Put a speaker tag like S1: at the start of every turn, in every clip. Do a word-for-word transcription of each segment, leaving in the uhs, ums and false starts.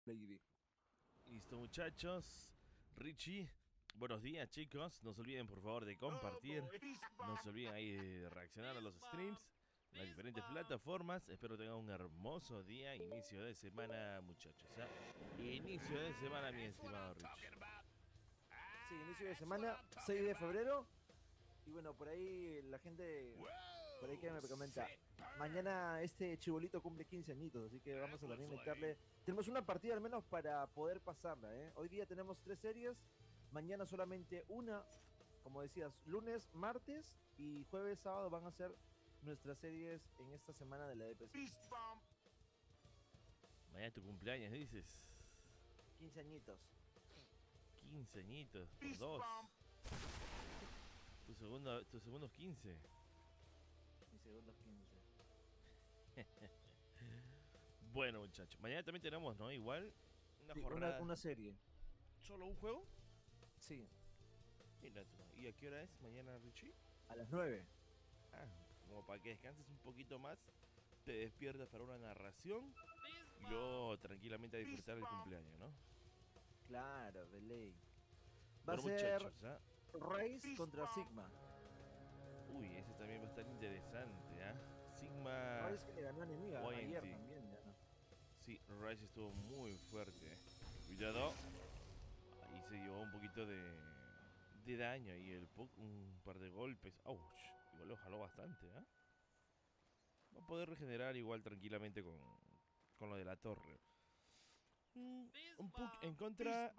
S1: Lady.
S2: Listo, muchachos. Richie, buenos días, chicos. No se olviden, por favor, de compartir. No se olviden ahí de reaccionar a los streams, las diferentes plataformas. Espero tengan un hermoso día. Inicio de semana, muchachos. ¿Ah? Inicio de semana, mi estimado Richie.
S1: Sí, inicio de semana, seis de febrero. Y bueno, por ahí la gente, por ahí que me comenta, mañana este chibolito cumple quince añitos, así que vamos a también meterle. Tenemos una partida al menos para poder pasarla, ¿eh? Hoy día tenemos tres series, mañana solamente una. Como decías, lunes, martes y jueves, sábado van a ser nuestras series en esta semana de la D P C.
S2: Mañana tu cumpleaños, dices.
S1: quince añitos.
S2: quince añitos por dos. Tu segundo, tus segundos quince.
S1: Mis segundos quince.
S2: Bueno, muchachos. Mañana también tenemos, ¿no? Igual, una
S1: Sí, una,
S2: jornada.
S1: una serie.
S2: ¿Solo un juego?
S1: Sí,
S2: Mira tú. ¿Y a qué hora es mañana, Richie?
S1: a las nueve.
S2: Ah, como para que descanses un poquito más, te despiertas para una narración y luego tranquilamente a disfrutar el cumpleaños, ¿no?
S1: Claro, de ley. Va a
S2: Bueno,
S1: ser
S2: muchachos, ¿ah?
S1: Race contra Sigma.
S2: Uy, ese también va a estar interesante, ¿ah? Sigma
S1: Race que le ganó a Enemiga ayer
S2: Y N T.
S1: también, ya no.
S2: Sí, Rice estuvo muy fuerte. Cuidado. Ahí se llevó un poquito de, de daño y el Puck un par de golpes. Ouch, igual lo jaló bastante, ¿ah? Va a poder regenerar igual tranquilamente con, con lo de la torre. Mm, un Puck en contra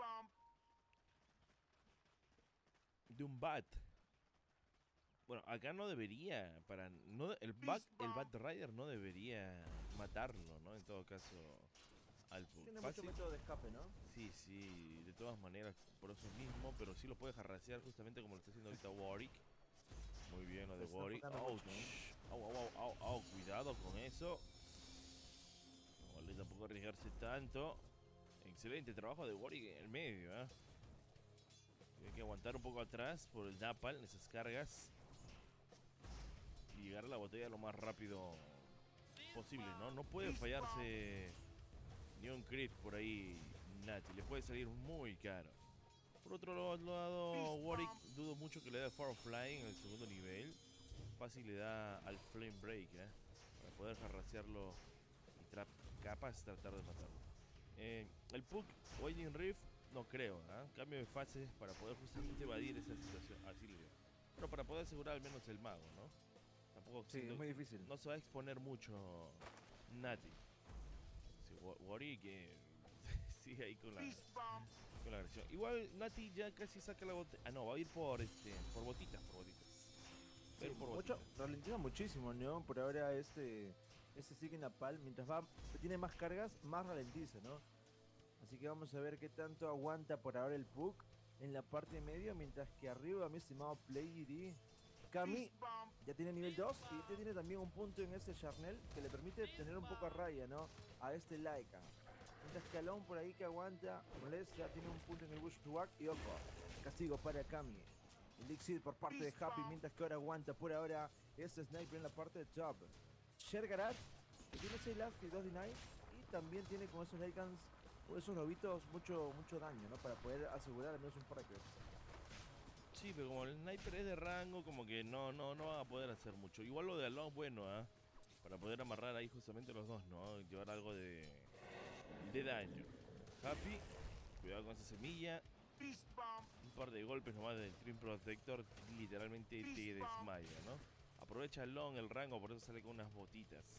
S2: de un Bat. Bueno, acá no debería. Para, no, el, bat, el Bat Rider no debería matarlo, ¿no? En todo caso, al Puck.
S1: Tiene mucho
S2: Fácil.
S1: método de escape, ¿no?
S2: Sí, sí, de todas maneras, por eso mismo. Pero sí lo puede jarrasear justamente como lo está haciendo ahorita Warwick. Muy bien lo
S1: Se
S2: de
S1: está
S2: Warwick.
S1: enfocando
S2: Ouch.
S1: mucho, ¿eh?
S2: Au, au, au, au, au, cuidado con eso. No vale tampoco arriesgarse tanto. Excelente trabajo de Warwick en el medio, ¿eh? Tiene que aguantar un poco atrás por el Napal en esas cargas. Y llegar a la botella lo más rápido posible, ¿no? No puede fallarse ni un crit por ahí, Nati. Le puede salir muy caro. Por otro lado, Warwick dudo mucho que le dé Far Fly en el segundo nivel. Fácil le da al Flame Break, ¿eh? Para poder jarrasearlo y tra capaz tratar de matarlo. Eh, el Puck Waiting Rift no creo, ¿eh? Cambio de fases para poder justamente evadir esa situación. Así le digo. Pero para poder asegurar al menos el mago, ¿no? Tampoco
S1: Sí, es
S2: siento,
S1: muy difícil.
S2: no se va a exponer mucho Nati. Sí, Warwick que sigue ahí con la, con la agresión. Igual Nati ya casi saca la botella. Ah, no, va a ir por este por botitas, por botitas. Va a
S1: Sí,
S2: ir por
S1: mucho,
S2: botitas.
S1: ralentiza muchísimo, ¿no? Por ahora este, este sigue Napal, mientras va, tiene más cargas, más ralentiza, ¿no? Así que vamos a ver qué tanto aguanta por ahora el Puck en la parte de medio, mientras que arriba mi estimado Play D. Kami ya tiene nivel dos y ya tiene también un punto en este Charnel que le permite tener un poco a raya, ¿no? A este Laika. Mientras que Alon por ahí que aguanta, Moles ya tiene un punto en el Bush Tuak y ojo, castigo para Kami. Elixir por parte de Happy, mientras que ahora aguanta por ahora este Sniper en la parte de top. Shergarat, que tiene seis Last y dos Deny, y también tiene con esos Lycans o esos lobitos mucho, mucho daño, ¿no? Para poder asegurar al menos un par de creps.
S2: Sí, pero como el sniper es de rango, como que no, no, no van a poder hacer mucho. Igual lo de Alon, bueno, ¿ah? ¿eh? Para poder amarrar ahí justamente los dos, ¿no? Llevar algo de, de daño. Happy, cuidado con esa semilla. Un par de golpes nomás del Trim Protector literalmente te desmaya, ¿no? Aprovecha Long el rango, por eso sale con unas botitas.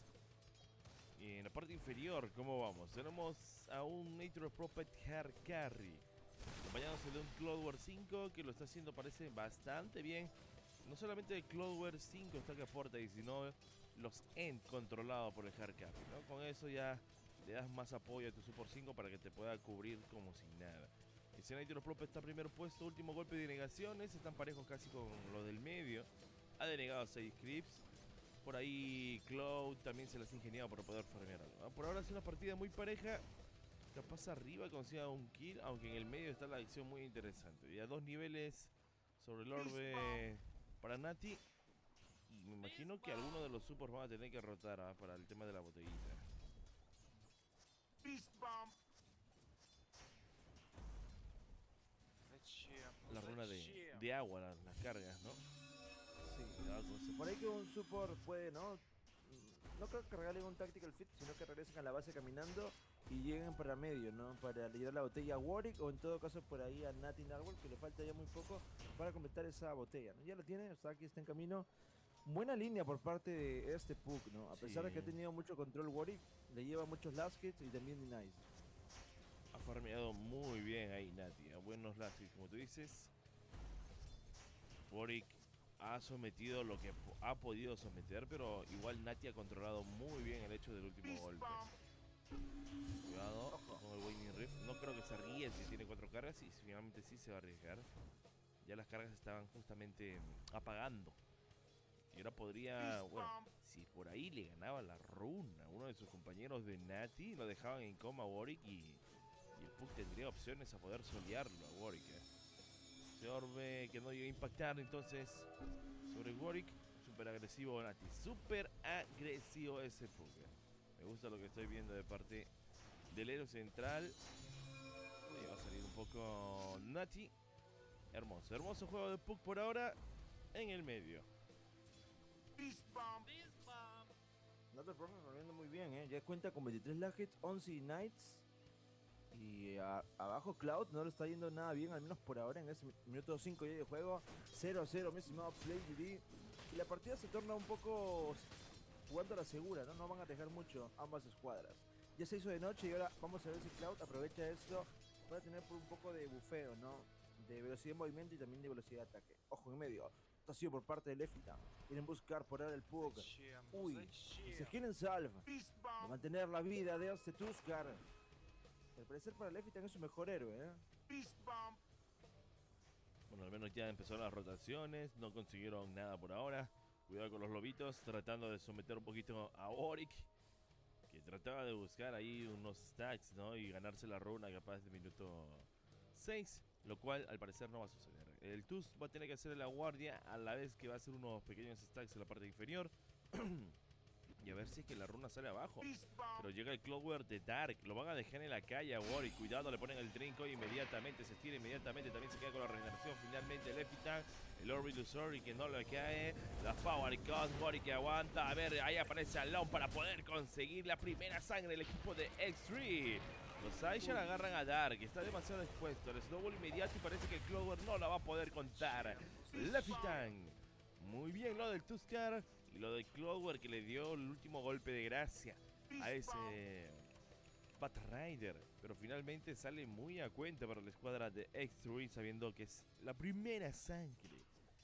S2: Y en la parte inferior, ¿cómo vamos? Tenemos a un Nature Prophet Hair Carry, acompañándose de un Cloudware cinco que lo está haciendo, parece bastante bien. No solamente el Cloudware cinco está que aporta, sino los End controlados por el Hair Carry, ¿no? Con eso ya le das más apoyo a tu Super cinco para que te pueda cubrir como si nada. El Senator Prophet está primero puesto, último golpe de negaciones, están parejos casi con los del medio. Ha denegado seis creeps. Por ahí Cloud también se las ha ingeniado para poder farmear algo, ¿no? Por ahora es una partida muy pareja. Capaz arriba consiga un kill, aunque en el medio está la acción muy interesante. Ya dos niveles sobre el orbe para Nati. Y me imagino que alguno de los supers van a tener que rotar, ¿eh? Para el tema de la botellita. de agua las, las cargas, ¿no?
S1: Sí.
S2: Cuidado con ese-
S1: Por ahí que un support puede, ¿no? Mm, No creo que regalen un tactical fit, sino que regresen a la base caminando y lleguen para medio, ¿no? Para llevar la botella a Warwick o en todo caso por ahí a Nati Narwhal, que le falta ya muy poco para completar esa botella, ¿no? Ya la tiene, o sea, aquí está en camino. Buena línea por parte de este Puck, ¿no? A pesar de que ha
S2: Sí.
S1: tenido mucho control Warwick, le lleva muchos last hits y también denies.
S2: Ha farmeado muy bien ahí Nati, a buenos lazos, como tú dices. Boric ha sometido lo que po- ha podido someter, pero igual Nati ha controlado muy bien el hecho del último golpe. Cuidado
S1: Ojo.
S2: con el Waning Rift. No creo que se arriesgue, tiene cuatro cargas y finalmente sí se va a arriesgar. Ya las cargas estaban justamente mm, apagando. Y ahora podría, bueno, si por ahí le ganaba la runa a uno de sus compañeros de Nati, lo dejaban en coma a Warwick y, y el Puck tendría opciones a poder solearlo a Warwick. ¿eh? Ese orbe que no llegó a impactar entonces sobre Warwick. Súper agresivo Nati, súper agresivo ese Puck. ¿eh? Me gusta lo que estoy viendo de parte del héroe central. Ahí va a salir un poco Nati. Hermoso, hermoso juego de Puck por ahora en el medio.
S1: Nato Prophet volviendo muy bien, ¿eh? Ya cuenta con veintitrés last hits, once Knights. Y a- abajo Cloud no le está yendo nada bien, al menos por ahora en ese mi- minuto cinco ya de juego. cero a cero, mi estimado Play G D. Y la partida se torna un poco s- jugando a la segura, ¿no? No van a dejar mucho ambas escuadras. Ya se hizo de noche y ahora vamos a ver si Cloud aprovecha eso para tener por un poco de bufeo, ¿no? De velocidad de movimiento y también de velocidad de ataque. Ojo en medio. Rotación por parte de Lefita. Quieren buscar por ahora el Pug. Uy, y se quieren salve de mantener la vida de este Tuskar. Al parecer para Lefitan es su mejor héroe, ¿eh?
S2: Bueno, al menos ya empezaron las rotaciones, no consiguieron nada por ahora. Cuidado con los lobitos, tratando de someter un poquito a Oric, que trataba de buscar ahí unos stacks, ¿no? Y ganarse la runa capaz de minuto seis, lo cual al parecer no va a suceder. El Tusk va a tener que hacer la guardia a la vez que va a hacer unos pequeños stacks en la parte inferior. Y a ver si es que la runa sale abajo. Pero llega el Clover de Dark. Lo van a dejar en la calle a Warwick. Cuidado, le ponen el trinco y inmediatamente se estira. Inmediatamente también se queda con la regeneración. Finalmente el Epitan. El Orb Illusory que no le cae. La Power Cost. Warwick que aguanta. A ver, ahí aparece Alone para poder conseguir la primera sangre del equipo de X tres. Los Aisha agarran a Dark. Está demasiado expuesto. El snowball inmediato y parece que el Clover no la va a poder contar. Levitan. Muy bien lo del Tuskar. Y lo de Clover que le dio el último golpe de gracia a ese Bat Rider. Pero finalmente sale muy a cuenta para la escuadra de X tres, sabiendo que es la primera sangre.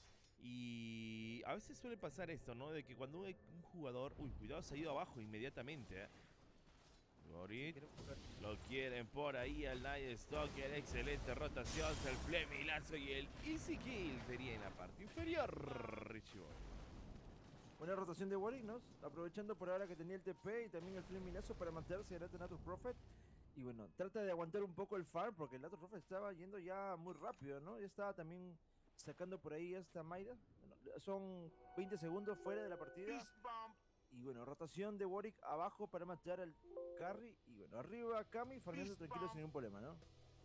S2: Y a veces suele pasar esto, ¿no? De que cuando un, un jugador... Uy, cuidado, se ha ido abajo inmediatamente, ¿eh? Gorit, lo quieren por ahí al Night Stalker. Excelente rotación, el flemilazo y el easy kill sería en la parte inferior. Richie Boy.
S1: Buena rotación de Warwick, ¿no? Aprovechando por ahora que tenía el T P y también el Flaminazo para mantenerse delante de Natur Prophet. Y bueno, trata de aguantar un poco el farm porque el Natur Prophet estaba yendo ya muy rápido, ¿no? Ya estaba también sacando por ahí esta Maida. Bueno, son veinte segundos fuera de la partida. Y bueno, rotación de Warwick abajo para matar al carry. Y bueno, arriba Kami farmeando tranquilo sin ningún problema, ¿no?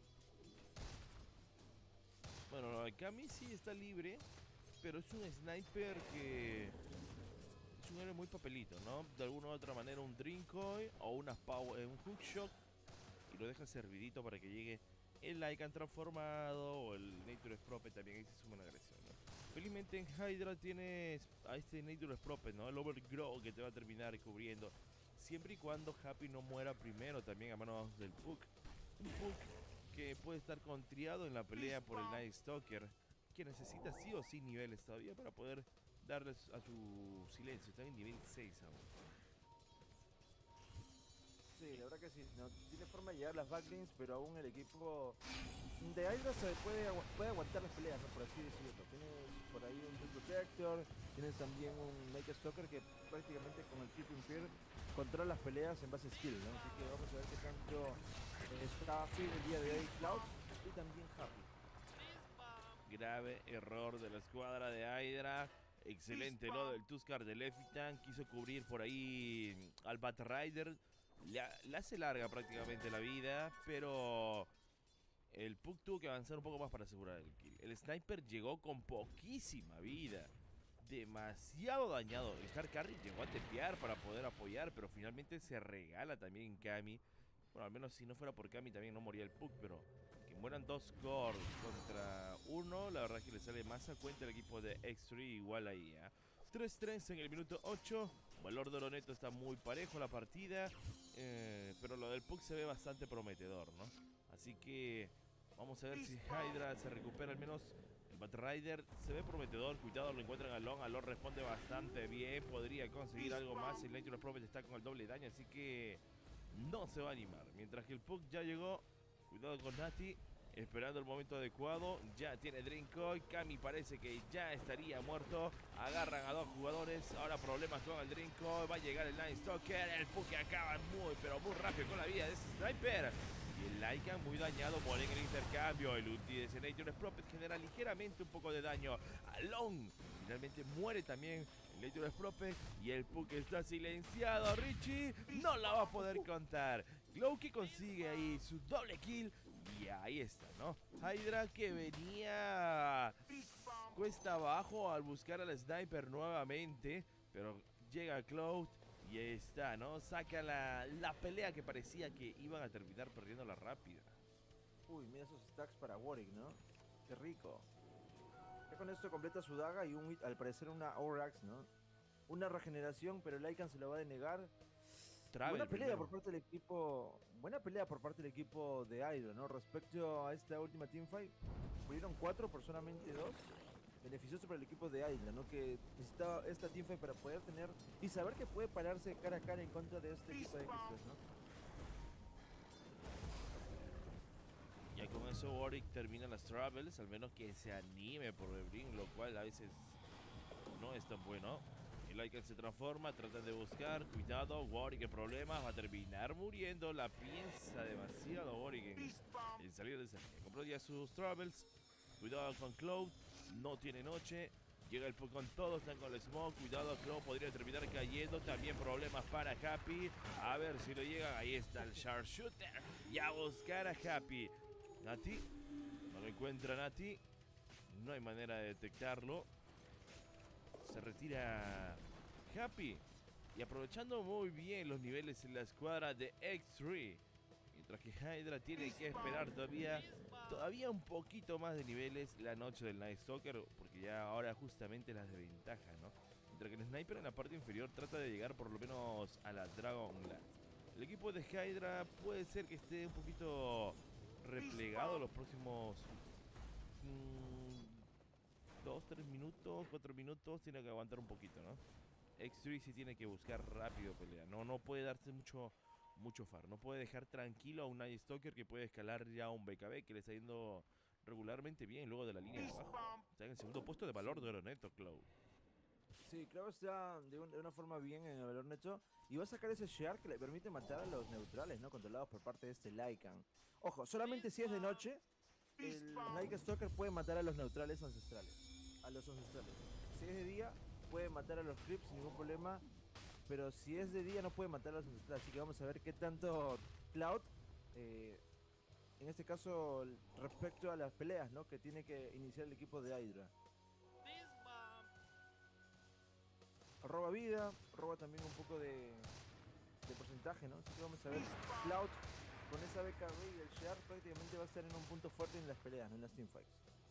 S2: Bueno, Kami sí está libre, pero es un sniper que es un héroe muy papelito, ¿no? De alguna u otra manera un Drinkoy o unas power, eh, un hookshot y lo deja servidito para que llegue el Lycan transformado o el Nature Prophet también, ahí se suma una agresión, ¿no? Felizmente en Hydra tienes a este Nature Prophet, ¿no? El Overgrow que te va a terminar cubriendo siempre y cuando Happy no muera primero también a manos del Puck. Un Puck que puede estar contriado en la pelea por el Night Stalker, que necesita sí o sí niveles todavía para poder darles a su silencio. Está en nivel seis aún.
S1: Sí, la verdad que sí. No tiene forma de llegar las backlinks, pero aún el equipo de Hydra se puede, agu puede aguantar las peleas, ¿no? Por así decirlo. Tienes por ahí un True Protector, tienes también un Make Stalker que prácticamente con el Keeping Fear controla las peleas en base skill, ¿no? Así que vamos a ver qué tanto está firme el día de hoy Cloud y también Happy.
S2: Grave error de la escuadra de Hydra. Excelente lo del Tuskar de Levitan. Quiso cubrir por ahí al Bat Rider. Le, le hace larga prácticamente la vida, pero el Puck tuvo que avanzar un poco más para asegurar el kill. El Sniper llegó con poquísima vida. Demasiado dañado. El Hard Carry llegó a tepear para poder apoyar, pero finalmente se regala también Kami. Bueno, al menos si no fuera por Kami también no moría el Puck, pero que mueran dos core contra uno, la verdad es que le sale más a cuenta el equipo de X tres igual ahí, ¿eh? tres tres en el minuto ocho. Valor de oro neto está muy parejo la partida, eh, pero lo del Puck se ve bastante prometedor, ¿no? Así que vamos a ver si Hydra se recupera al menos. El Batrider se ve prometedor, cuidado, lo encuentran a Long. Alon responde bastante bien, podría conseguir algo más. El Natural Prophet está con el doble daño, así que no se va a animar. Mientras que el Puck ya llegó, cuidado con Nati, esperando el momento adecuado. Ya tiene Drinkoy, Kami parece que ya estaría muerto. Agarran a dos jugadores, ahora problemas con el Drinkoy. Va a llegar el Night Stalker, el Puck acaba muy pero muy rápido con la vida de ese Sniper. Y el Lycan muy dañado, muere en el intercambio. El ulti de Natural Prophet genera ligeramente un poco de daño. Alon finalmente muere también el Natural Prophet. Y el Puck está silenciado. Richie no la va a poder contar. Glowky consigue ahí su doble kill. Y ahí está, ¿no? Hydra que venía cuesta abajo al buscar al Sniper nuevamente. Pero llega Cloud. Y ahí está, ¿no? Saca la, la pelea que parecía que iban a terminar perdiendo la rápida.
S1: Uy, mira esos stacks para Warwick, ¿no? Qué rico. Ya con esto completa su daga y un, al parecer una Aurax, ¿no? Una regeneración, pero el Lycan se lo va a denegar.
S2: Travel
S1: Buena pelea
S2: primero.
S1: por parte del equipo. Buena pelea por parte del equipo de Hydra, ¿no? Respecto a esta última teamfight, murieron cuatro por solamente dos. Beneficioso para el equipo de Hydra, ¿no? Que necesitaba esta teamfight para poder tener y saber que puede pararse cara a cara en contra de este equipo de X tres, ¿no?
S2: Ya con eso Warwick termina las travels, al menos que se anime por el Brink, lo cual a veces no es tan bueno. El Lycan se transforma, trata de buscar, cuidado, Warwick en problemas, va a terminar muriendo, la piensa demasiado Warwick en, en salir de esa línea. Compró ya sus travels, cuidado con Cloud, no tiene noche, llega el Puck con todo, están con el smoke, cuidado, Cloud podría terminar cayendo, también problemas para Happy, a ver si lo llegan, ahí está el Sharpshooter, y a buscar a Happy. Nati, no lo encuentra Nati, no hay manera de detectarlo. Se retira Happy y aprovechando muy bien los niveles en la escuadra de X tres. Mientras que Hydra tiene que esperar todavía, todavía un poquito más de niveles la noche del Night Stalker, porque ya ahora justamente las desventajas, ¿no? Mientras que el Sniper en la parte inferior trata de llegar por lo menos a la Dragon Lance. El equipo de Hydra puede ser que esté un poquito replegado los próximos mmm, dos, tres minutos, cuatro minutos, tiene que aguantar un poquito, ¿no? X tres sí tiene que buscar rápido pelea, no, no puede darse mucho, mucho far, no puede dejar tranquilo a un Night Stalker que puede escalar ya a un B K B que le está yendo regularmente bien luego de la línea de abajo. Está en el segundo puesto de valor de oro neto, Cloud.
S1: Sí, Cloud está de, un, de una forma bien en el valor neto y va a sacar ese Shard que le permite matar a los neutrales, ¿no? Controlados por parte de este Lycan. Ojo, solamente si es de noche, el Night Stalker puede matar a los neutrales ancestrales. A los ancestrales. Si es de día, puede matar a los creeps sin ningún problema. Pero si es de día, no puede matar a los ancestrales. Así que vamos a ver qué tanto Cloud, eh, en este caso, respecto a las peleas, ¿no? Que tiene que iniciar el equipo de Hydra. Roba vida, roba también un poco de, de porcentaje, ¿no? Así que vamos a ver. Cloud con esa B K B y el Shard prácticamente va a estar en un punto fuerte en las peleas, ¿no? En las teamfights.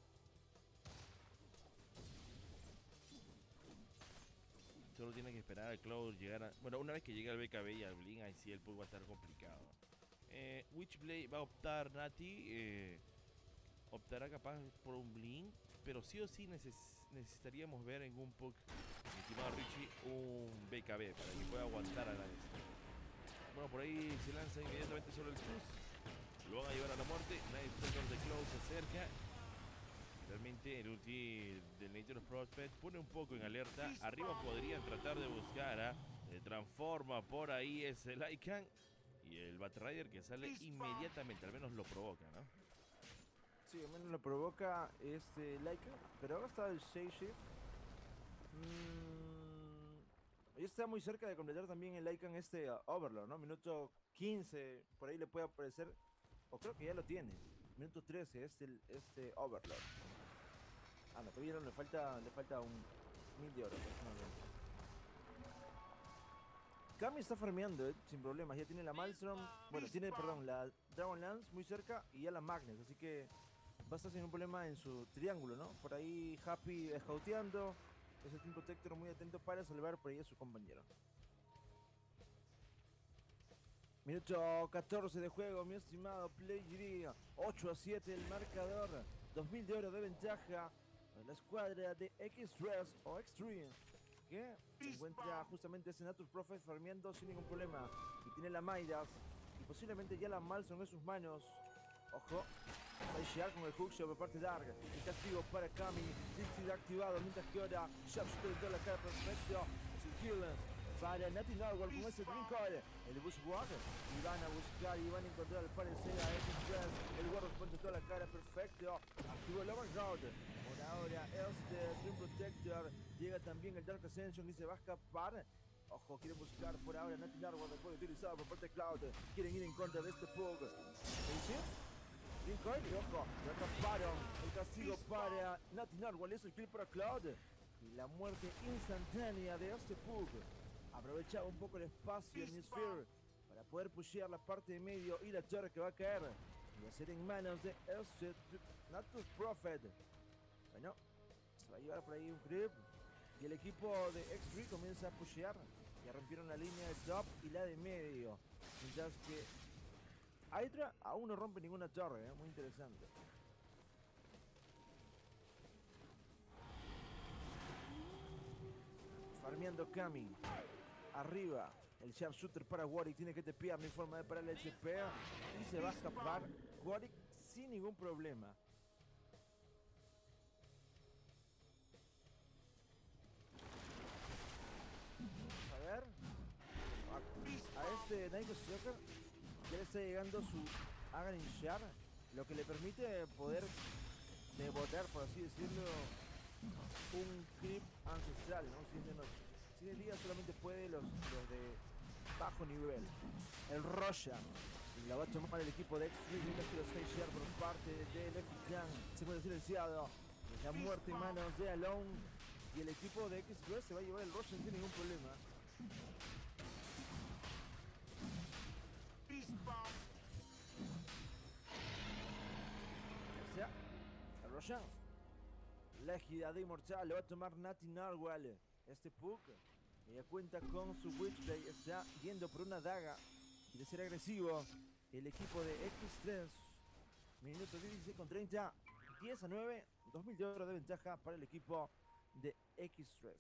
S2: Solo tiene que esperar al Cloud llegar a... Bueno, una vez que llegue al B K B y al Blink, ahí sí el Puck va a estar complicado. Eh, Witchblade va a optar Nati. Eh, optará capaz por un Blink. Pero sí o sí neces necesitaríamos ver en un Puck, mi estimado Richie, un B K B para que pueda aguantar a la vez. Bueno, por ahí se lanza inmediatamente sobre el Fuse. Lo van a llevar a la muerte. Night Stalker de Cloud se acerca. Realmente el ulti del Natural Prophet pone un poco en alerta. Arriba podrían tratar de buscar a... Se transforma por ahí ese Lycan. Y el Batrider que sale inmediatamente, al menos lo provoca, ¿no?
S1: Sí, al menos lo provoca este Lycan. Pero ahora está el Shade Shift. Mm, y está muy cerca de completar también el Lycan este uh, Overlord, ¿no? Minuto quince, por ahí le puede aparecer. O creo que ya lo tiene. Minuto trece, este, este Overlord. Ah, no, todavía no, le falta, le falta un mil de oro aproximadamente. Kami está farmeando, eh, sin problemas, ya tiene la Maelstrom, bueno, tiene, perdón, la Dragonlance muy cerca y ya la Magnes, así que va a estar sin un problema en su triángulo, ¿no? Por ahí Happy scouteando, ese Team Protector muy atento para salvar por ahí a su compañero. Minuto catorce de juego, mi estimado Play ocho a siete el marcador, dos mil de oro de ventaja en la escuadra de X-Dress o Extreme, que se encuentra justamente ese Natus Prophet farmeando sin ningún problema y tiene la Midas y posiblemente ya la Malson en sus manos. Ojo, Saishiar con el hookshot por parte de Dark, el castigo para Kami, Dixie activado mientras que ahora Sharpshooter en toda la cara, perfecto, es el kill para Nati Narwhal con ese Dream Call, el Bushwalk, y van a buscar y van a encontrar al parecer a X-Dress, el Warrior pone toda la cara, perfecto, activó el Overground. Por ahora este Dream Protector, llega también el Dark Ascension y se va a escapar. Ojo, quieren buscar por ahora Nati Narwhal, después de utilizado por parte de Cloud, quieren ir en contra de este Pug. ¿Sí? Dream Call y ojo, lo atraparon, el castigo para Nati Narwhal, es el kill para Cloud. Y la muerte instantánea de este Pug. Aprovechaba un poco el espacio en Sphere para poder pushear la parte de medio y la torre que va a caer y va a ser en manos de este Natus Prophet. Bueno, se va a llevar por ahí un creep y el equipo de X tres comienza a pushear. Ya rompieron la línea de top y la de medio, mientras que Hydra aún no rompe ninguna torre, ¿eh? Muy interesante. Farmeando Kami. Arriba, el Sharpshooter para Warwick, tiene que tepear, no hay forma de parar el H P y se va a escapar Warwick sin ningún problema. Vamos a ver. A, a este Night Stalker ya le está llegando su Aghanim Shard, lo que le permite poder debotar, por así decirlo, un creep ancestral, ¿no? Si es de noche. Si de día solamente puede los, los de bajo nivel. El Roshan la va a tomar el equipo de X tres, mientras que los Heisher por parte del F Clan se puede silenciado. La muerte en manos de Alone y el equipo de X tres se va a llevar el Roshan sin ningún problema. O sea, el Roshan, la égida de Inmortal, le va a tomar Nati Narwhal. Este Pug ella cuenta con su Witchblade, está yendo por una daga, quiere ser agresivo. El equipo de X tres, minuto dieciséis con treinta, diez a nueve, dos mil de oro de ventaja para el equipo de X tres.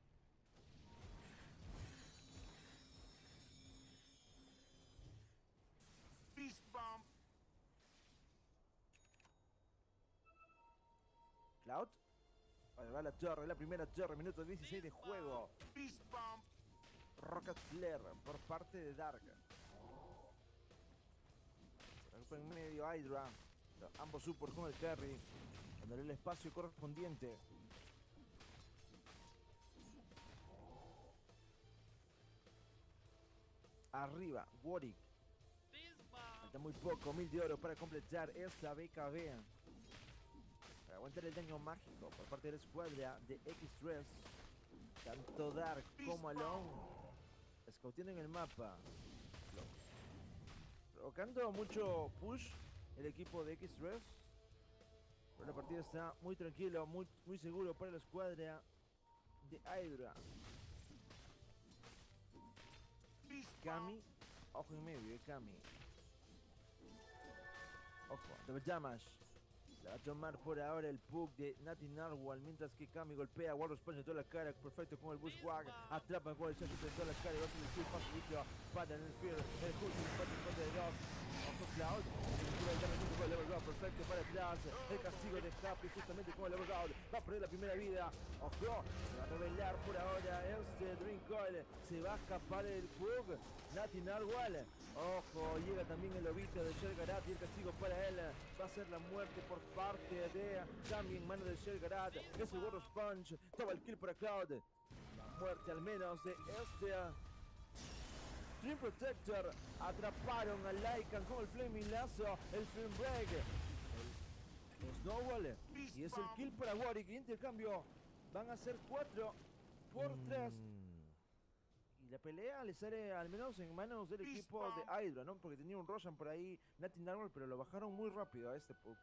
S1: Cloud, ahí va la torre, la primera torre, minuto dieciséis de juego. Rocket Flare por parte de Dark. Por en medio Hydra, ambos support con el carry, dándole el espacio correspondiente. Arriba, Warwick. Falta muy poco, mil de oro para completar esta B K B. Para aguantar el daño mágico por parte de la escuadra de X tres. Tanto Dark como Alone scouteando en el mapa, provocando mucho push el equipo de X tres. Pero la partida está muy tranquilo, muy, muy seguro para la escuadra de Hydra. Kami, ojo en medio de Kami. Ojo, double damage. La va a tomar por ahora el Pug de Nati Narwhal, mientras que Kami golpea a Warriors Punch en toda la cara, perfecto con el Bushwhack, atrapa con el Sharpshooter en toda la cara y va a ser el kill facilito para el Fear, el Hook en parte en contra de dos. Ojo Cloud, el level round, perfecto para atrás, el castigo de Happy justamente con el level round, va a perder la primera vida. Ojo, se va a revelar por ahora este Dream Call, se va a escapar el Pug, Nati Narwhal. Ojo, llega también el lobito de Shelgarat y el castigo para él va a ser la muerte por parte de Kami en mano de Shelgarat. Es el Warriors Punch, toma el kill para Cloud. La muerte al menos de este Dream Protector. Atraparon a Lycan con el Flaming Lazo, el Flame Break. Snowball. Y es el kill para Warwick. Intercambio. Van a ser cuatro por tres.
S2: Mm.
S1: Y la pelea le sale al menos en manos del equipo de Hydra, ¿no? Porque tenía un Roshan por ahí, Natin Armor, pero lo bajaron muy rápido a este Puck.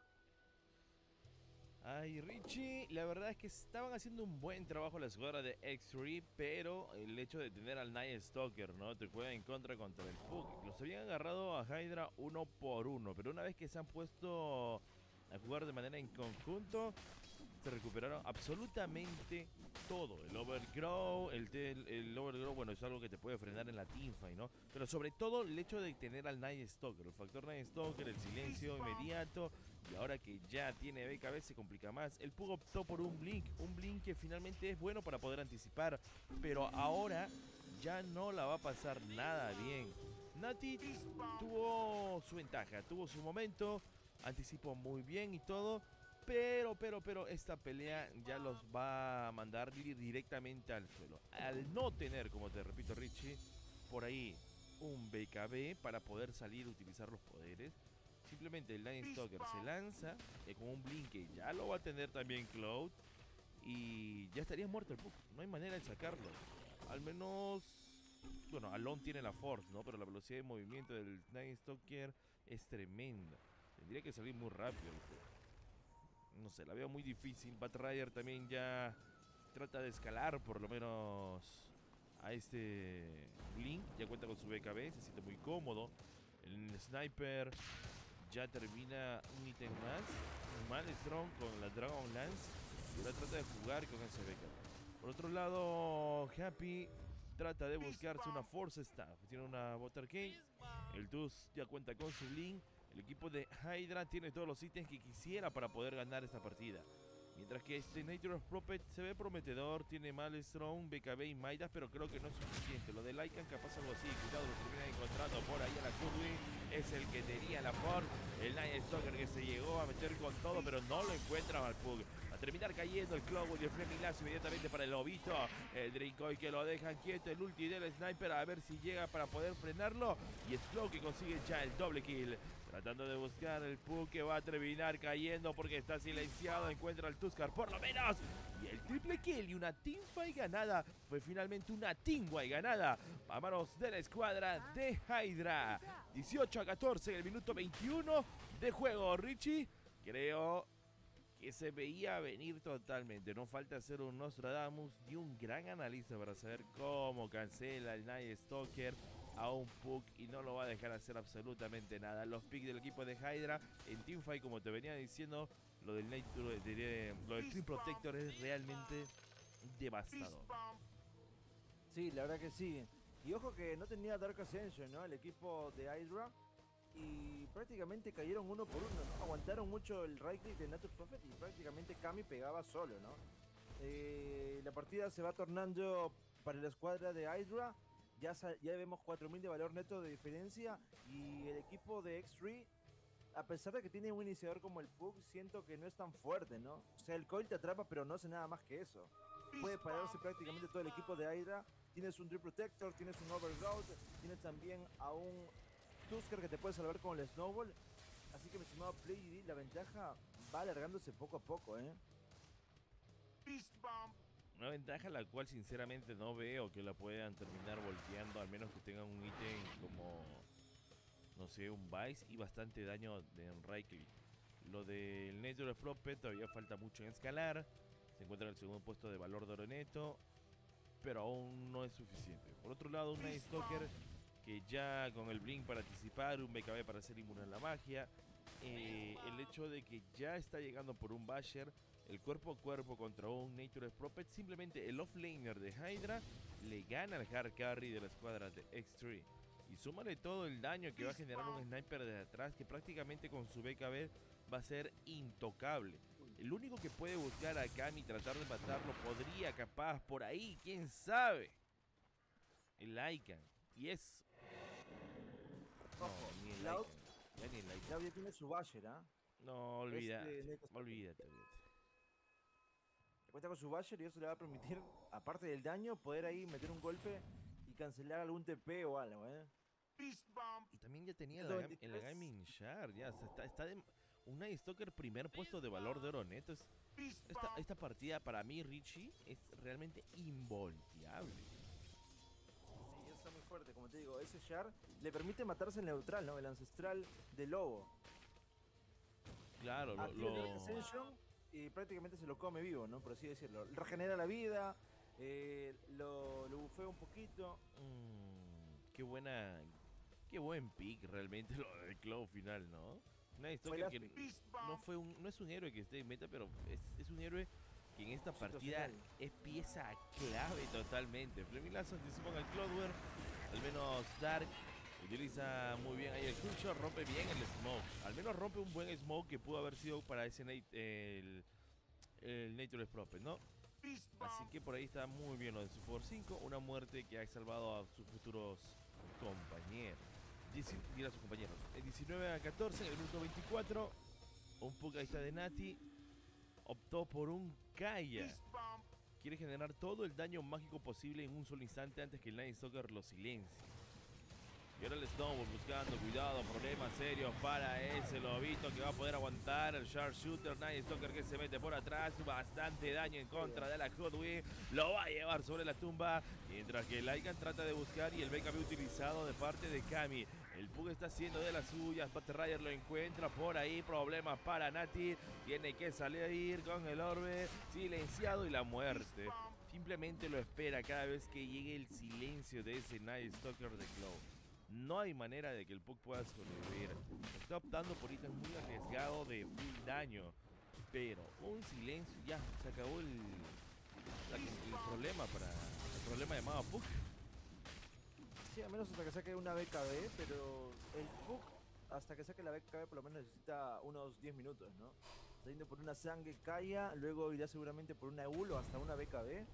S2: Ay, Richie, la verdad es que estaban haciendo un buen trabajo la escuadra de X tres, pero el hecho de tener al Night Stalker, ¿no? Te juega en contra contra el Puck. Los habían agarrado a Hydra uno por uno, pero una vez que se han puesto a jugar de manera en conjunto, se recuperaron absolutamente todo. El overgrow, el, el, el overgrow, bueno, es algo que te puede frenar en la teamfight, ¿no? Pero sobre todo el hecho de tener al Night Stalker, el factor Night Stalker, el silencio inmediato. Y ahora que ya tiene B K B se complica más. El Pug optó por un Blink, un Blink que finalmente es bueno para poder anticipar, pero ahora ya no la va a pasar nada bien. Nati tuvo su ventaja, tuvo su momento, anticipó muy bien y todo, pero, pero, pero esta pelea ya los va a mandar directamente al suelo. Al no tener, como te repito Richie, por ahí un B K B para poder salir a utilizar los poderes, simplemente el Night Stalker se lanza eh, con un Blink que ya lo va a tener también Cloud y ya estaría muerto el Puck. No hay manera de sacarlo. Al menos, bueno, Alone tiene la Force, ¿no? Pero la velocidad de movimiento del Night Stalker es tremenda. Tendría que salir muy rápido el Puck. No sé, la veo muy difícil. Batrider también ya trata de escalar por lo menos a este Blink. Ya cuenta con su B K B, se siente muy cómodo. El Sniper ya termina un ítem más. Maelstrom con la Dragon Lance. Y ahora trata de jugar con ese B K B. Por otro lado, Happy trata de buscarse una Force Staff. Tiene una Butter Cake. El Tusk ya cuenta con su Blink. El equipo de Hydra tiene todos los ítems que quisiera para poder ganar esta partida. Mientras que este Nature of Prophet se ve prometedor, tiene Maelstrom, B K B y Midas, pero creo que no es suficiente. Lo de Lycan capaz algo así, cuidado, lo termina encontrando por ahí a la Kudwin. Es el que tenía la Ford, el Night Stalker que se llegó a meter con todo, pero no lo encuentra al Pug. A terminar cayendo el Cloud y el Flaming Lasso inmediatamente para el Lobito. El Dracoy que lo dejan quieto, el ulti del Sniper a ver si llega para poder frenarlo. Y es Cloud que consigue ya el doble kill. Tratando de buscar el Pug que va a terminar cayendo porque está silenciado. Encuentra al Tuskar por lo menos. Y el triple kill y una teamfight ganada. Fue finalmente una teamfight ganada a manos de la escuadra de Hydra. dieciocho a catorce en el minuto veintiuno de juego. Richie, creo que se veía venir totalmente. No falta ser un Nostradamus y un gran analista para saber cómo cancela el Night Stalker a un Puck y no lo va a dejar hacer absolutamente nada. Los picks del equipo de Hydra en Teamfight, como te venía diciendo, lo del, Night, lo de, lo del Team Protector es realmente devastador.
S1: Sí, la verdad que sí. Y ojo que no tenía Dark Ascension, ¿no? El equipo de Hydra. Y prácticamente cayeron uno por uno, ¿no? Aguantaron mucho el right click de Nature Prophet y prácticamente Kami pegaba solo, ¿no? Eh, la partida se va tornando para la escuadra de Hydra. Ya, ya vemos cuatro mil de valor neto de diferencia. Y el equipo de X tres, a pesar de que tiene un iniciador como el Pug, siento que no es tan fuerte, ¿no? O sea, el coil te atrapa, pero no hace nada más que eso. Puede pararse prácticamente todo el equipo de Hydra. Tienes un Dream Protector, tienes un Overgrowth, tienes también a un Tusker que te puede salvar con el Snowball. Así que, mi estimado Play, la ventaja va alargándose poco a poco, ¿eh?
S2: Una ventaja la cual sinceramente no veo que la puedan terminar volteando, al menos que tengan un ítem como, no sé, un Vice y bastante daño en right click. Lo del Nature of Prophet todavía falta mucho en escalar. Se encuentra en el segundo puesto de valor de oro neto, pero aún no es suficiente. Por otro lado, un Night Stalker que ya con el Blink para anticipar, un B K B para ser inmune a la magia, eh, el hecho de que ya está llegando por un Basher, el cuerpo a cuerpo contra un Nature of Prophet, simplemente el offlaner de Hydra le gana al hard carry de la escuadra de X tres. Y súmale todo el daño que va a generar un sniper de atrás que prácticamente con su B K B va a ser intocable. El único que puede buscar a Kami y tratar de matarlo podría capaz por ahí, quién sabe, el Lycan. Y es... No, ni el Lycan. Ya ni el Lycan.
S1: Claudia tiene su Basher, ¿ah? ¿eh?
S2: No, olvídate, este olvídate, olvídate.
S1: Cuenta con su Basher y eso le va a permitir, aparte del daño, poder ahí meter un golpe y cancelar algún T P o algo, ¿eh?
S2: Y también ya tenía la, en la Gaming Shard, ya, o sea, está, está de, un Night Stalker primer puesto de valor de oro neto. Es- esta, esta partida para mí, Richie, es realmente involteable.
S1: Sí, está muy fuerte, como te digo. Ese Shard le permite matarse el neutral, ¿no? El ancestral de lobo.
S2: Claro, lo...
S1: Activa el Dark
S2: lo...
S1: Ascension y prácticamente se lo come vivo, ¿no? Por así decirlo. Regenera la vida, eh, lo, lo bufea un poquito.
S2: Mm, qué buena... Qué buen pick realmente lo del Claw final, ¿no? Night
S1: Fue
S2: Stalker
S1: el
S2: que
S1: pick.
S2: no fue un, no es un héroe que esté en meta, pero es, es un héroe que en esta partida
S1: Situacional.
S2: es pieza clave totalmente. Flemilazo anticipa al Cloudware, al menos Dark utiliza muy bien ahí el Crucial, rompe bien el Smoke. Al menos rompe un buen Smoke que pudo haber sido para ese Nate, el, el Natureless Prophet, ¿no? Así que por ahí está muy bien lo de su Power cinco, una muerte que ha salvado a sus futuros compañeros. Dirá a sus compañeros. El diecinueve a catorce, en el minuto veinticuatro, un puck ahí está de Nati. Optó por un Kaya. Quiere generar todo el daño mágico posible en un solo instante antes que el Night Stalker lo silencie. Y ahora el Snowball buscando, cuidado, problemas serios para ese lobito que va a poder aguantar. El Sharpshooter, Night Stalker que se mete por atrás. Bastante daño en contra de la Hotwing. Lo va a llevar sobre la tumba. Mientras que el Lycan trata de buscar y el B K B utilizado de parte de Kami. El Pug está haciendo de las suyas. Batter lo encuentra por ahí. Problemas para Nati. Tiene que salir con el orbe silenciado y la muerte. Simplemente lo espera cada vez que llegue el silencio de ese Night Stalker de Claw. No hay manera de que el Puck pueda sobrevivir. Está optando por ítems muy arriesgado de full daño. Pero un silencio, ya, se acabó el, la- el problema para. El problema llamado Puck.
S1: Sí, a menos hasta que saque una B K B, pero el Puck, hasta que saque la B K B, por lo menos necesita unos diez minutos, ¿no? Está yendo por una Sangre Kaya, luego irá seguramente por una Eul o hasta una B K B.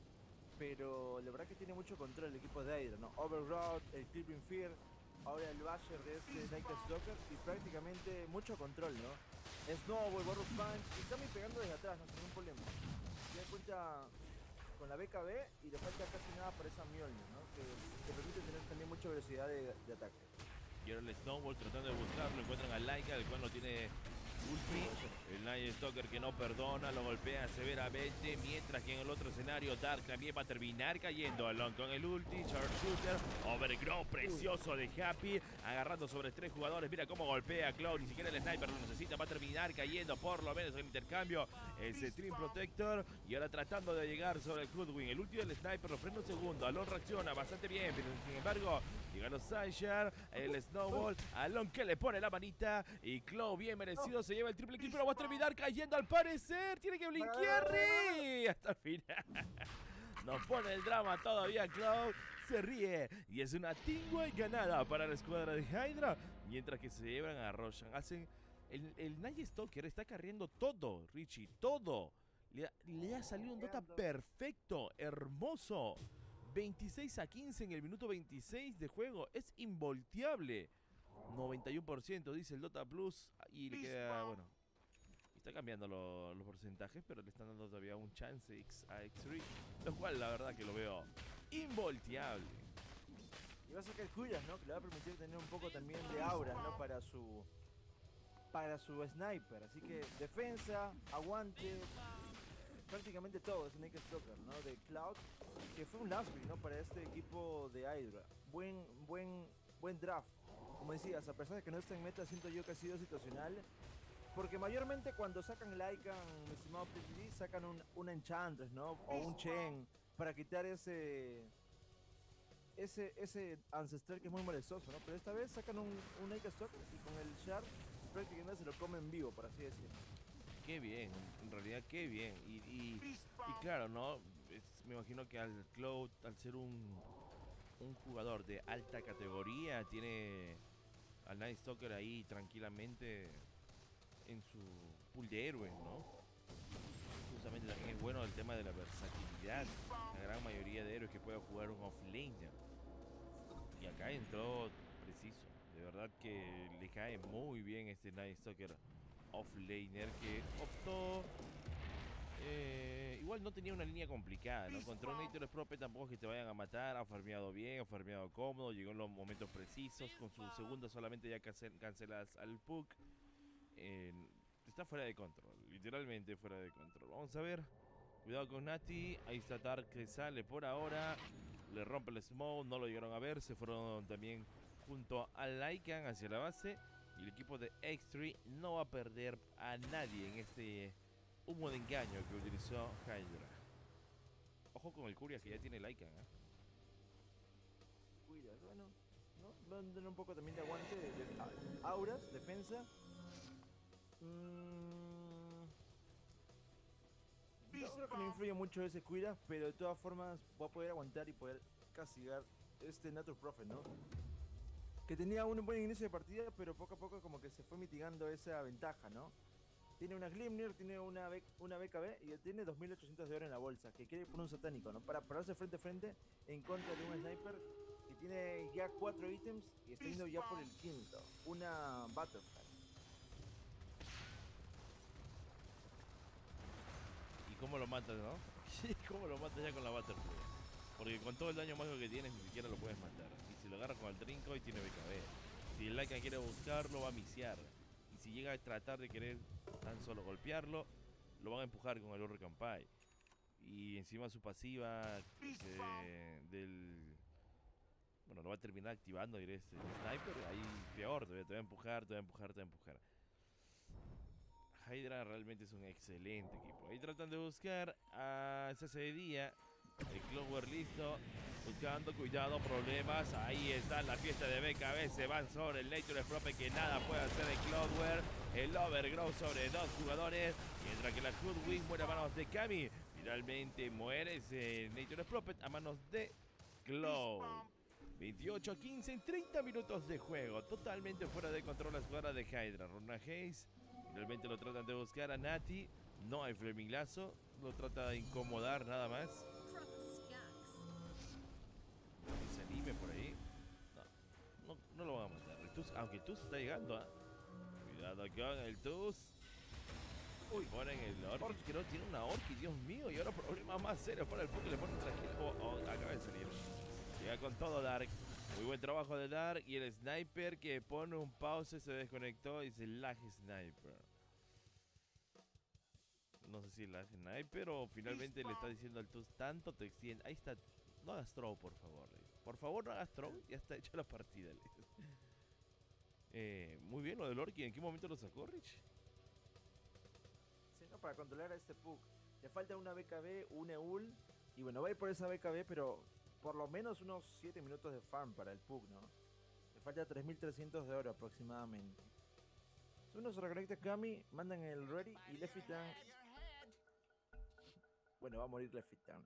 S1: Pero la verdad que tiene mucho control el equipo de Hydra, ¿no? Overrod, el Clipping Fear, ahora el Basher de este Naked Stalker y prácticamente mucho control, ¿no? Snowball, Borrow Punch y Kami pegando desde atrás, no sin ningún problema. Se da cuenta con la B K B y le falta casi nada para esa Mjolnir, ¿no? Que te permite tener también mucha velocidad de, de ataque.
S2: Y ahora el Snowball tratando de buscarlo. Encuentran al Laika, el cual no tiene ulti. El Night Stalker que no perdona, lo golpea severamente. Mientras que en el otro escenario, Dark también va a terminar cayendo. Alon con el ulti. Sharpshooter. Overgrow precioso de Happy. Agarrando sobre tres jugadores. Mira cómo golpea a Cloud. Ni siquiera el sniper lo necesita. Va a terminar cayendo por lo menos el intercambio. Ese Stream Protector. Y ahora tratando de llegar sobre el Hoodwing. El ulti del sniper lo frena un segundo. Alon reacciona bastante bien. Pero sin embargo, llega los Sunshine. El Snowball. Alon que le pone la manita. Y Cloud bien merecido. Se lleva el triple kill, pero va a terminar cayendo al parecer. Tiene que blinkear Ri hasta el final. Nos pone el drama todavía. Cloud se ríe y es una tingua ganada para la escuadra de Hydra. Mientras que se llevan a Roshan. Hacen el, el Night Stalker está carriendo todo, Richie, todo. Le, ha- le ha salido un Dota perfecto, hermoso. veintiséis a quince en el minuto veintiséis de juego. Es involteable. noventa y uno por ciento dice el Dota Plus y le queda, bueno, está cambiando lo- los porcentajes, pero le están dando todavía un chance X a X tres, lo cual la verdad que lo veo involteable.
S1: Y va a sacar Cuyas, ¿no? Que le va a permitir tener un poco también de aura, ¿no? Para su para su sniper. Así que defensa, aguante, prácticamente todo es Naked Stalker, ¿no? De Cloud, que fue un last pick, ¿no? Para este equipo de Hydra. Buen, buen, buen draft. Como decías, a pesar de que no está en meta, siento yo que ha sido situacional. Porque mayormente cuando sacan el Icon, mi estimado P T D, sacan un, un Enchantress, ¿no? O un Chen, para quitar ese ese ese ancestral que es muy molestoso, ¿no? Pero esta vez sacan un, un Naked Stalker y con el Shard prácticamente se lo comen vivo, por así decirlo.
S2: Qué bien, en realidad qué bien. Y, y, y claro, ¿no? Es- me imagino que al Cloud, al ser un, un jugador de alta categoría, tiene al Night Stalker ahí tranquilamente en su pool de héroes, ¿no? Justamente también es bueno el tema de la versatilidad. La gran mayoría de héroes que puede jugar un offlaner. Y acá entró preciso. De verdad que le cae muy bien este Night Stalker offlaner que optó. Eh, igual no tenía una línea complicada, ¿no? Contra un Natureless Prophet tampoco es que te vayan a matar. Ha farmeado bien, ha farmeado cómodo. Llegó en los momentos precisos. Con su segunda solamente ya cancel- cancelas al Puck. eh, está fuera de control, literalmente fuera de control. Vamos a ver, cuidado con Nati, ahí está Dark que sale por ahora, le rompe el smoke, no lo llegaron a ver, se fueron también junto al Lycan hacia la base. Y el equipo de X tres no va a perder a nadie en este humo de engaño que utilizó Hydra. Ojo con el Curious que ya tiene Lycan, ¿eh?
S1: Cuida, bueno, ¿no? Va a tener un poco también de aguante de, de a- auras, defensa. Mm, yo creo que no influye mucho ese Cuida, pero de todas formas va a poder aguantar y poder castigar este Nature Prophet, ¿no? Que tenía un buen inicio de partida, pero poco a poco como que se fue mitigando esa ventaja, ¿no? Tiene una Glimnir, tiene una, B, una B K B y tiene dos mil ochocientos de oro en la bolsa, que quiere ir por un satánico, ¿no? Para pararse frente a frente en contra de un sniper que tiene ya cuatro ítems y está yendo ya por el quinto, una Butterfly.
S2: ¿Y cómo lo matas, no? Sí, ¿cómo lo matas ya con la Butterfly? Porque con todo el daño mágico que tienes ni siquiera lo puedes matar. Y si lo agarras con el trinco y tiene B K B. Si el Lycan quiere buscarlo va a misiar. Y si llega a tratar de querer tan solo golpearlo, lo van a empujar con el Hurricane Pie. Y encima su pasiva eh, del... Bueno, lo va a terminar activando directo el sniper. Ahí peor, te voy a empujar, te voy a empujar, te voy a empujar. Hydra realmente es un excelente equipo. Ahí tratan de buscar a C C de día. El Clockwork listo. Buscando, cuidado, problemas. Ahí está la fiesta de B K B. Se van sobre el Nature Prophet que nada puede hacer el Clockwork. El Overgrowth sobre dos jugadores. Mientras que la Hoodwink muere a manos de Kami. Finalmente muere ese Nature Prophet a manos de Cloud. veintiocho a quince en treinta minutos de juego. Totalmente fuera de control la escuadra de Hydra. Runa Hayes. Finalmente lo tratan de buscar a Nati. No hay Flaming Lazo. Lo trata de incomodar nada más. Que se anime por ahí. No, no, no lo van a matar. El Tuz, aunque el Tuz está llegando, ¿eh? Cuidado con el Tuz. Uy, ponen el Orc. Creo que tiene una Orc, Dios mío. Y ahora problemas más serios para el Puck. Le ponen tranquilo. Oh, oh, acaba de salir. Llega con todo Dark. Muy buen trabajo de Dark. Y el Sniper que pone un pause, se desconectó y se lag Sniper. No sé si lag Sniper o finalmente le está diciendo al Tuz, tanto te extiende. Ahí está. No hagas throw, por favor. Por favor, no hagas throw. Ya está hecha la partida. eh, muy bien lo del Orc. ¿En qué momento lo sacó, Rich?
S1: Sí, no, para controlar a este Puck. Le falta una B K B, un E U L. Y bueno, va a ir por esa B K B, pero por lo menos unos siete minutos de farm para el Puck, ¿no? Le falta tres mil trescientos de oro aproximadamente. Uno se reconecta a Kami, mandan el ready y Lefitan. Bueno, va a morir Lefitan.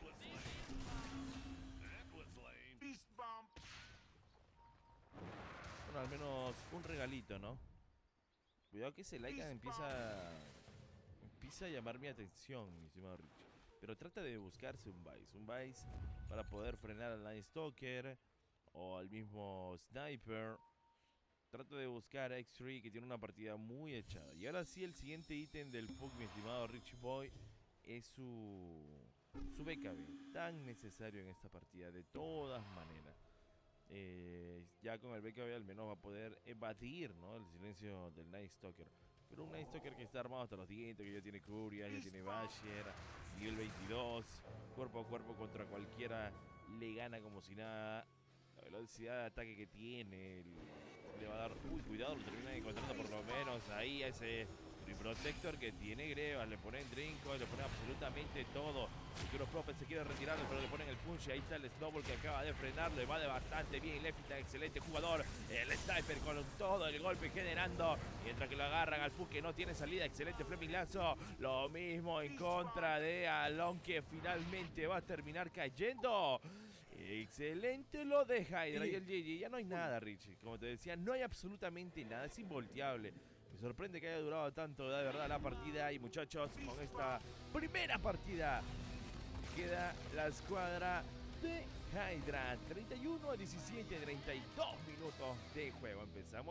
S2: Bueno, al menos un regalito, ¿no? Cuidado que ese Lycan empieza Empieza a llamar mi atención, mi estimado Rich. Pero trata de buscarse un Vice Un Vice para poder frenar al Night Stalker o al mismo Sniper. Trata de buscar a X tres que tiene una partida muy echada. Y ahora sí, el siguiente ítem del Puck, mi estimado Rich Boy, es su, su B K B. Tan necesario en esta partida, de todas maneras. Eh, ya con el B K B al menos va a poder evadir, ¿no?, el silencio del Night Stalker. Pero un Night Stalker que está armado hasta los dientes, que ya tiene Curia, ya tiene Basher, nivel veintidós, cuerpo a cuerpo contra cualquiera le gana como si nada. La velocidad de ataque que tiene el, le va a dar, uy, cuidado, lo terminan encontrando por lo menos ahí a ese Protector que tiene Grebas, le ponen Drinko, le ponen absolutamente todo. El Prophet se quiere retirar, pero le ponen el punch y ahí está el Snowball que acaba de frenar, le va de bastante bien. Lefitan, excelente jugador. El Sniper con todo el golpe generando, mientras que lo agarran al Puck que no tiene salida. Excelente Flaming Lazo. Lo mismo en contra de Alon, que finalmente va a terminar cayendo. Excelente lo de Hydra y el G G. Ya no hay nada, Richie. Como te decía, no hay absolutamente nada. Es involteable. Me sorprende que haya durado tanto, de verdad, la partida. Y muchachos, con esta primera partida queda la escuadra de Hydra. treinta y uno a diecisiete, treinta y dos minutos de juego. Empezamos.